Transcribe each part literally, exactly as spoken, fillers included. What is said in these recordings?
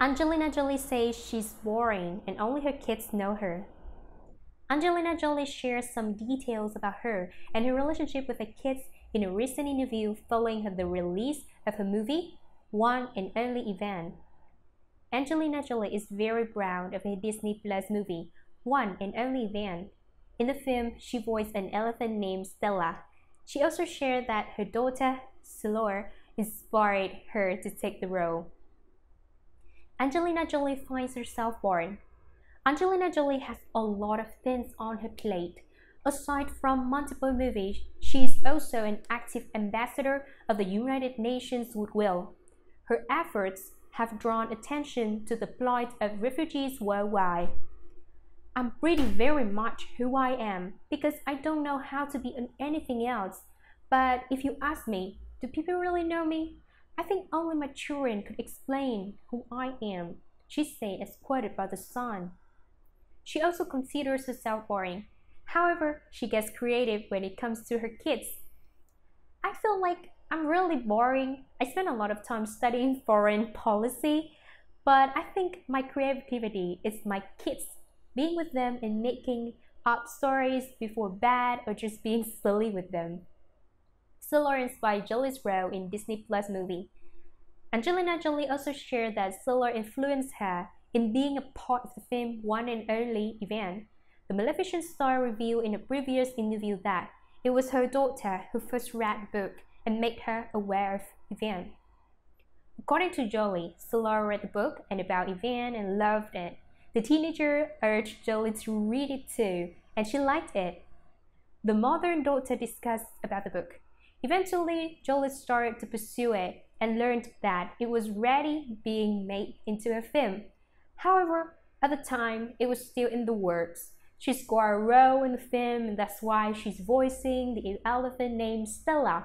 Angelina Jolie says she's boring and only her kids know her. Angelina Jolie shares some details about her and her relationship with her kids in a recent interview following the release of her movie, One and Only Event. Angelina Jolie is very proud of her Disney Plus movie, One and Only Event. In the film, she voiced an elephant named Stella. She also shared that her daughter, Solar, inspired her to take the role. Angelina Jolie finds herself boring. Angelina Jolie has a lot of things on her plate. Aside from multiple movies, she is also an active ambassador of the United Nations Goodwill. Her efforts have drawn attention to the plight of refugees worldwide. I'm pretty very much who I am because I don't know how to be anything else. But if you ask me, do people really know me? I think only my children could explain who I am, she said as quoted by The Sun. She also considers herself boring. However, she gets creative when it comes to her kids. I feel like I'm really boring. I spend a lot of time studying foreign policy, but I think my creativity is my kids, being with them and making up stories before bed or just being silly with them. Solar inspired Jolie's role in Disney Plus movie. Angelina Jolie also shared that Solar influenced her in being a part of the film One and Only Event. The Maleficent star revealed in a previous interview that it was her daughter who first read the book and made her aware of Event. According to Jolie, Solar read the book and about Event and loved it. The teenager urged Jolie to read it too, and she liked it. The mother and daughter discussed about the book. Eventually, Jolie started to pursue it and learned that it was ready being made into a film. However, at the time, it was still in the works. She scored a role in the film, and that's why she's voicing the elephant named Stella.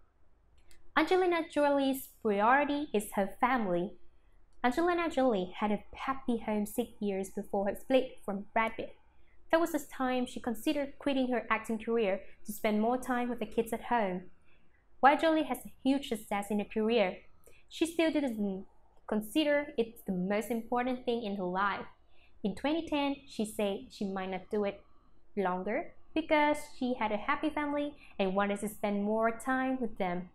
Angelina Jolie's priority is her family. Angelina Jolie had a happy home six years before her split from Brad Pitt. That was the time she considered quitting her acting career to spend more time with the kids at home. While Jolie has a huge success in her career, she still doesn't consider it the most important thing in her life. In twenty ten, she said she might not do it longer because she had a happy family and wanted to spend more time with them.